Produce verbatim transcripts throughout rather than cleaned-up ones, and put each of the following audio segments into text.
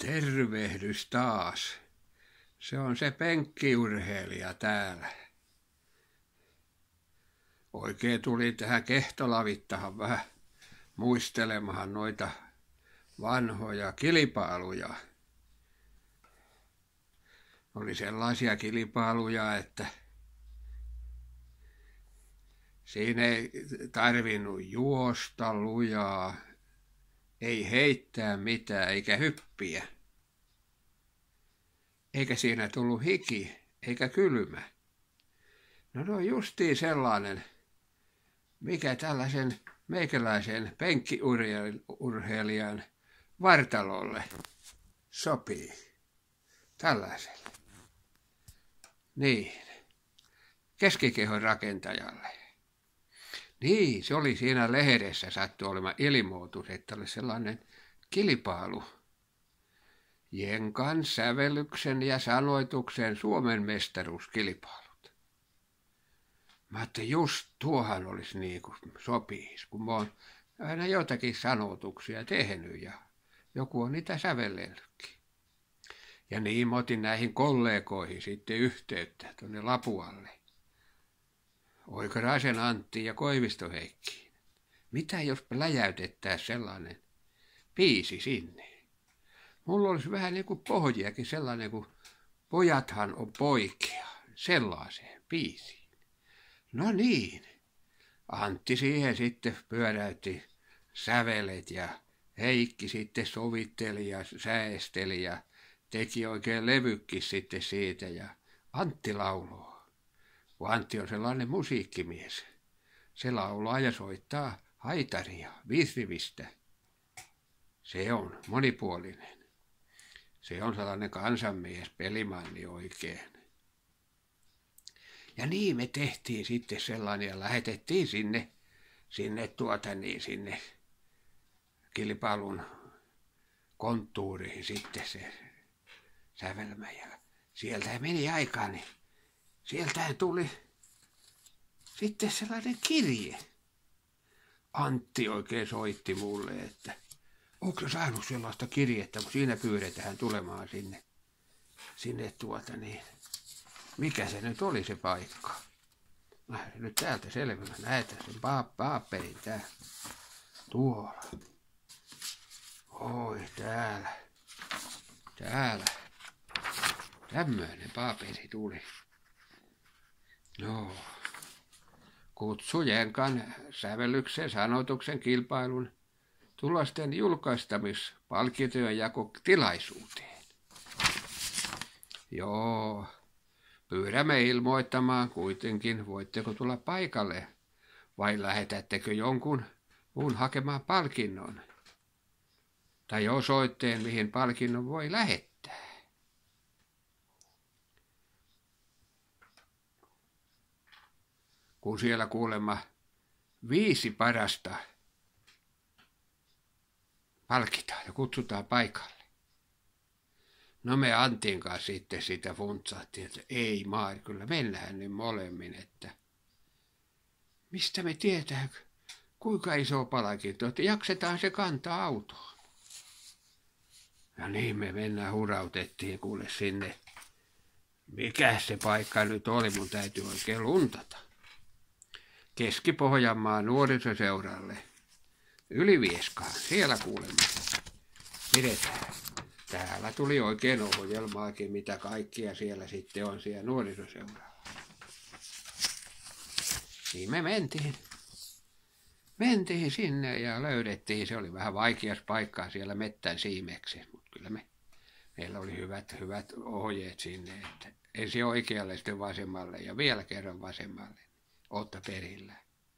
Tervehdys taas. Se on se penkkiurheilija täällä. Oikein tuli tähän Kehtolavittahan vähän muistelemahan noita vanhoja kilpailuja. Oli sellaisia kilpailuja, että siinä ei tarvinnut juosta lujaa, ei heittää mitään eikä hyppiä. Eikä siinä tullut hiki eikä kylmä. No ne on justiin sellainen, mikä tällaisen meikäläisen penkkiurheilijan vartalolle sopii. Tällaiselle. Niin. Keskikehon rakentajalle. Niin, se oli siinä lehdessä sattui olemaan ilmoitus, että oli sellainen kilpailu. Jenkan sävellyksen ja sanoituksen Suomen mestaruuskilpailut. Mä ajattelin, just tuohan olisi niin kuin sopisi, kun mä oon aina jotakin sanoituksia tehnyt ja joku on niitä sävellettykin. Ja niin mä otin näihin kollegoihin sitten yhteyttä tuonne Lapualle. Oikaraisen Antti ja Koivisto Heikki. Mitä jos läjäytettäisiin sellainen biisi sinne? Mulla olisi vähän niin kuin pohjiakin sellainen kuin Pojathan on poikia, sellaiseen biisiin. No niin. Antti siihen sitten pyöräytti sävelet ja Heikki sitten sovitteli ja säästeli ja teki oikein levykki sitten siitä ja Antti lauloo. Kun Antti on sellainen musiikkimies. Se laulaa ja soittaa haitaria, viisrivistä. Se on monipuolinen. Se on sellainen kansanmies, pelimanni oikein. Ja niin me tehtiin sitten sellainen ja lähetettiin sinne, sinne tuota niin, sinne kilpailun konttuuriin sitten se sävelmä. Ja sieltä meni aikaa, niin sieltä tuli sitten sellainen kirje. Antti oikein soitti mulle, että onko se saanut sellaista kirjettä, kun siinä pyydetään tulemaan sinne, sinne tuota niin. Mikä se nyt oli se paikka? Mä nyt täältä selvä, näetään sen paperin tää. Tuolla. Oi, täällä. Täällä. Tämmöinen paperi tuli. No. Kutsu Jenkan sävellyksen sanoituksen kilpailun tulosten julkaistamispalkintojen jako tilaisuuteen. Joo. Pyydämme ilmoittamaan kuitenkin, voitteko tulla paikalle vai lähetättekö jonkun muun hakemaan palkinnon tai osoitteen, mihin palkinnon voi lähettää. Kun siellä kuulemma viisi parasta palkitaan ja kutsutaan paikalle. No me Antin kanssa sitten sitä funtsattiin, että ei maa, kyllä mennään nyt molemmin, että mistä me tietää, kuinka iso palkinto, että jaksetaan se kantaa autoon. Ja niin me mennään hurautettiin kuule sinne. Mikä se paikka nyt oli, mun täytyy oikein luntata. Keski-Pohjanmaan nuorisoseuralle. Ylivieskaan, siellä kuulemma pidetään. Täällä tuli oikein ohjelmaakin, mitä kaikkia siellä sitten on siellä nuorisoseuralla. Niin me mentiin. Mentiin sinne ja löydettiin, se oli vähän vaikeas paikkaa siellä mettän siimeksi, mutta kyllä me, meillä oli hyvät, hyvät ohjeet sinne, että ensin oikealle sitten vasemmalle ja vielä kerran vasemmalle, ootte perillä.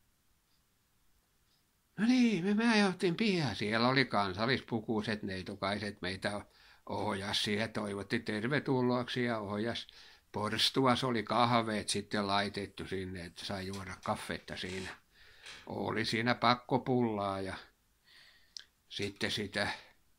No niin, me, me ajoittiin pian, siellä oli kansallispukuiset neitokaiset meitä ohjas siihen, toivotti tervetulloaksi ja ohjas. Porstuas oli kahveet sitten laitettu sinne, että sai juoda kaffetta siinä. Oli siinä pakkopullaa ja sitten sitä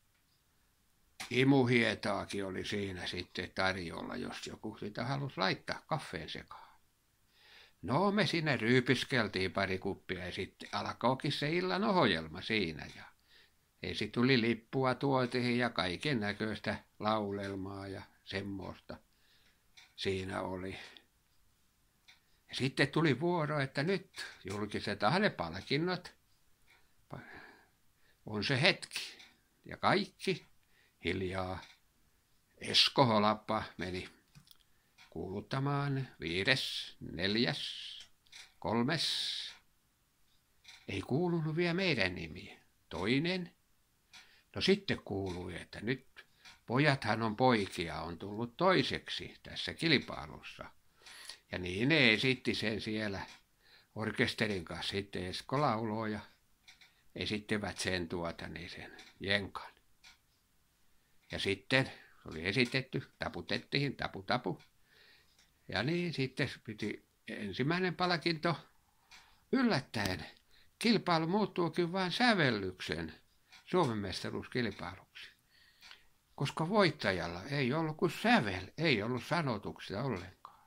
imuhietaakin oli siinä sitten tarjolla, jos joku sitä halusi laittaa kaffeen sekaan. No me sinne ryypiskeltiin pari kuppia ja sitten alkoikin se illan ohjelma siinä ja Ensin tuli lippua tuotiin ja kaiken näköistä laulelmaa ja semmoista siinä oli. Ja sitten tuli vuoro, että nyt julkistetaan ne palkinnot. On se hetki. Ja kaikki hiljaa. Esko Holappa meni kuuluttamaan viides, neljäs, kolmes. Ei kuulunut vielä meidän nimiä. Toinen. No sitten kuului, että nyt pojathan on poikia, on tullut toiseksi tässä kilpailussa. Ja niin ne esitti sen siellä orkesterin kanssa. Sitten Esko lauloi ja esittivät sen tuota niin sen jenkan. Ja sitten oli esitetty, taputettiin, tapu tapu. Ja niin sitten piti ensimmäinen palkinto yllättäen. Kilpailu muuttuukin vain sävellyksen Suomen mestaruuskilpailuksi. Koska voittajalla ei ollut kuin sävel, ei ollut sanotuksia ollenkaan.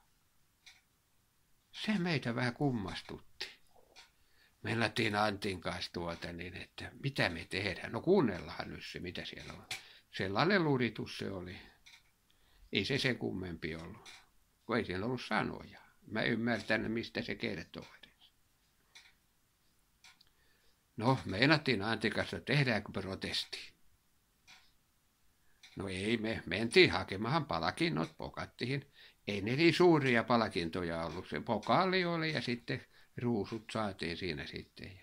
Se meitä vähän kummastutti. Me lähtiin Antin kanssa tuota niin, että mitä me tehdään. No kuunnellaan nyt se, mitä siellä on. Sellainen luritus se oli. Ei se sen kummempi ollut, kun ei siellä ollut sanoja. Mä ymmärtänyt, mistä se kertoo edes. No, meinattiin Antin kanssa, tehdäänkö protesti. No ei, me mentiin hakemaan palkinnot, pokattiin. Ei ne niin suuria palkintoja ollut. Se pokaali oli ja sitten ruusut saatiin siinä sitten.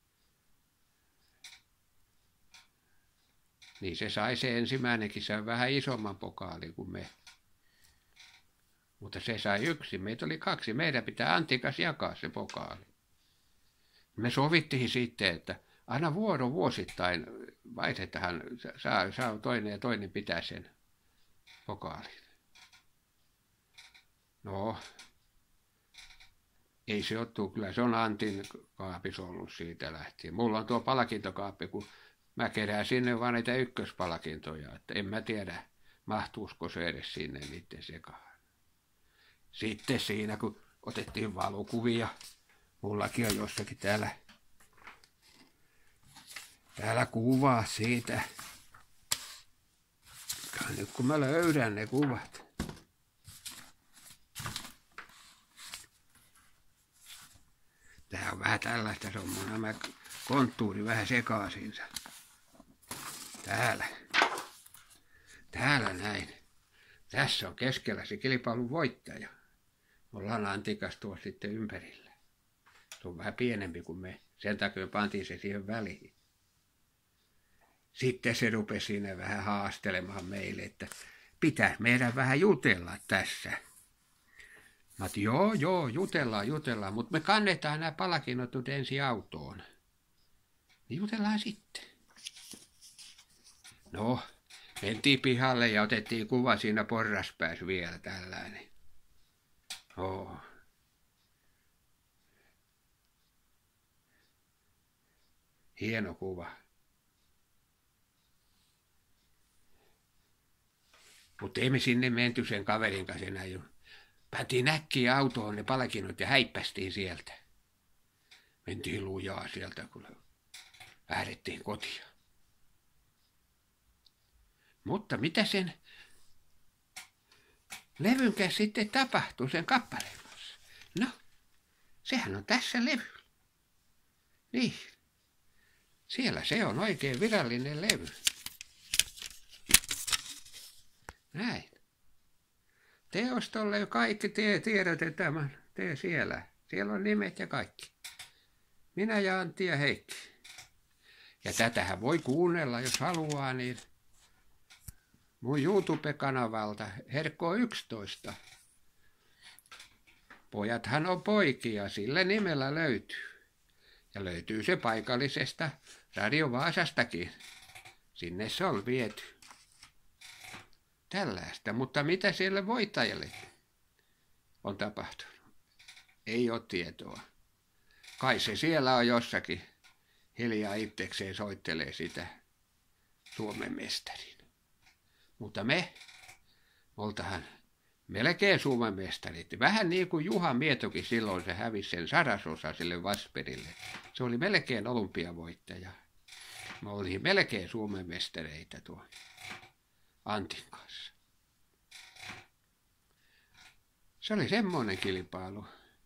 Niin se sai se ensimmäinenkin, sai vähän isomman pokaali kuin me. Mutta se sai yksi, meitä oli kaksi. Meidän pitää Antikas jakaa se pokaali. Me sovittiin sitten, että aina vuoro vuosittain vaihdetaan, saa, saa toinen ja toinen pitää sen pokaalin. No, ei se ottu, kyllä se on Antin kaapissa ollut siitä lähtien. Mulla on tuo palkintokaappi, kun mä kerään sinne vaan niitä ykköspalkintoja, että en mä tiedä, mahtuusko se edes sinne niiden sekaan. Sitten siinä, kun otettiin valokuvia, mullakin on jossakin täällä, täällä kuvaa siitä. Nyt kun mä löydän ne kuvat. Tää on vähän tällaista, se on mun nämä konttuuri vähän sekaisinsa. Täällä. Täällä näin. Tässä on keskellä se kilpailun voittaja. Me ollaan Antikas tuossa sitten ympärillä. Se on vähän pienempi kuin me. Sen takia pantiin se siihen väliin. Sitten se rupesi siinä vähän haastelemaan meille, että pitää meidän vähän jutella tässä. Mä otin, joo, joo, jutellaan, jutellaan, mutta me kannetaan nämä palkinnot nyt ensin autoon. Niin jutellaan sitten. No, mentiin pihalle ja otettiin kuva siinä porraspäässä vielä tällainen. Oo. Hieno kuva. Mutta ei me sinne menty sen kaverin kanssa enää. Päätiin äkkiä autoon ne palkinnot ja häippästiin sieltä. Mentiin lujaa sieltä, kun lähdettiin kotiin. Mutta mitä sen levyn kanssa sitten tapahtui sen kappaleen kanssa? No, sehän on tässä levyllä. Niin. Siellä se on oikein virallinen levy. Näin. Teostolle kaikki tie, tiedätte tämän. Tee siellä. Siellä on nimet ja kaikki. Minä ja Antti ja Heikki. Ja tätähän voi kuunnella, jos haluaa, niin mun YouTube-kanavalta Herkko yksitoista. Pojathan on poikia, sillä nimellä löytyy. Ja löytyy se paikallisesta Radio Vaasastakin. Sinne se on viety. Tällaista, mutta mitä siellä voittajalle on tapahtunut? Ei ole tietoa. Kai se siellä on jossakin hiljaa itsekseen soittelee sitä Suomen mestarin. Mutta me, oltahan melkein Suomen mestarit. Vähän niin kuin Juha Mietokin silloin, se hävisi sen sadasosa sille Vasperille. Se oli melkein olympiavoittaja. Me oltiin melkein Suomen mestareita tuo Antin kanssa. Se oli semmoinen kilpailu.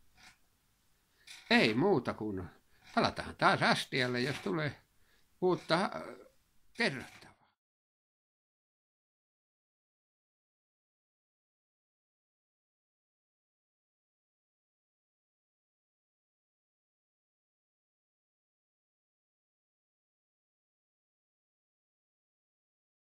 Ei muuta kuin palataan taas astialle, jos tulee uutta kerrottavaa.